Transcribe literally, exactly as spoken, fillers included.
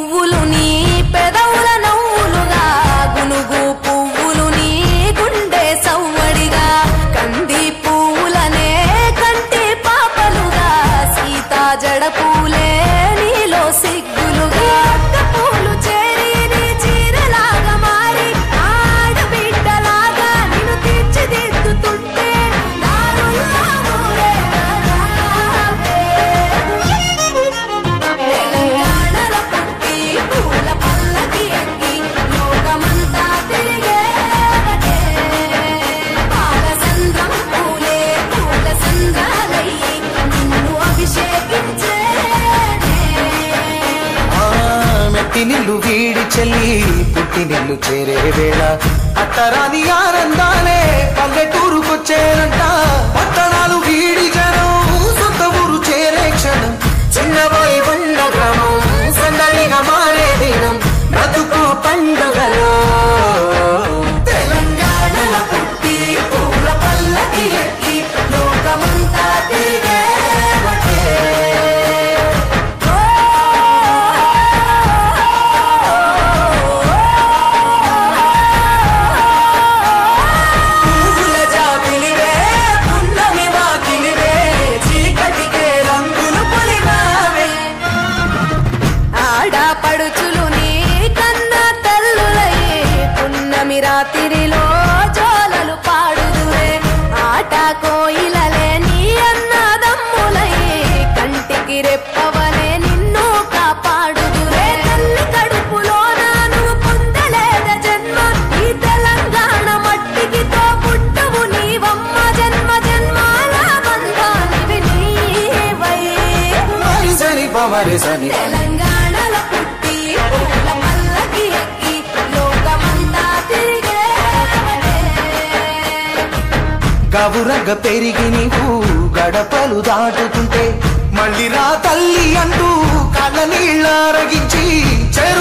పువ్వులు నీ పెదవుల నవ్వులుగా గునుగు పువ్వులు నీ గుండె సవ్వడిగా కంది పువ్వులనే కంటి పాపలుగా సీతా జడ పూలే నీలో సిగ్గులుగా పూలు చేరి నీ చీరలాగా మారి ఆడబిడ్డలాగా నిన్ను తీర్చిదిద్దుతుంటే నిల్లు వీడి చెల్లి పుట్టి నిల్లు చేరే వేళ అత్తరాని ఆనందాలే పల్లెటూరుకొచ్చేనంట పట్టణాలు వీడి జనం సొంత ఊరు చేరే క్షణం చిన్నబోయి బండ గ్రామం సందడిగా మారే దినం బ్రతుకు పండుగలో తెలంగాణల పుట్టి పూల పల్లకి ఎక్కి లోకమంతా తిరిగే రాత్రిలో జోలలు పాడుదురే ఆట కోయిలలే నీ అన్నదమ్ములై కంటికి రెప్పవలే నిన్ను కాపాడుదురే తల్లి కడుపులో నువ్వు పొందలేద జన్మ ఈ తెలంగాణ మట్టికి తో పుట్టవు నీవమ్మ జన్మ జన్మాల బంధానివి నీవై సని పవరి సని తెలంగాణలో పుట్టి పూల పల్లకి ఎక్కి లోకమంతా గవురగ పెరిగి నీవు గడపలు దాటుతుంటే మళ్ళీ రా తల్లి అంటూ కళ్ళ నీళ్ళ రగించి